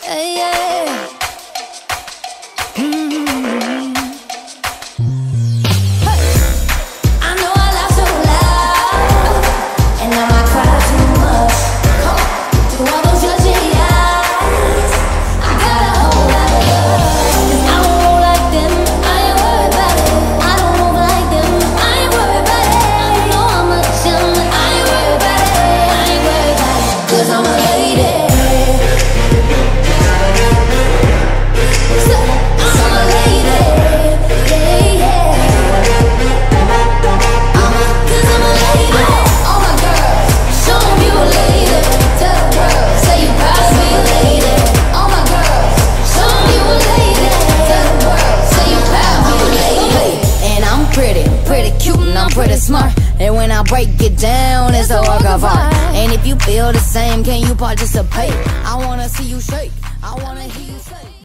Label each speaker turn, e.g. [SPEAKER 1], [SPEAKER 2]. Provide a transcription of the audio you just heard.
[SPEAKER 1] Hey, yeah. I know I laugh so loud, and I might cry too much. Come on, through all those judging eyes, I got a whole lot of love. 'Cause I don't move like them, I ain't worried about it. I don't move like them, I ain't worried about it. I know how much I ain't worried about it. I ain't worried about it. 'Cause I'm a lady. Pretty smart, and when I break it down, it's a work of art. And if you feel the same, can you participate? I wanna see you shake, I wanna hear you say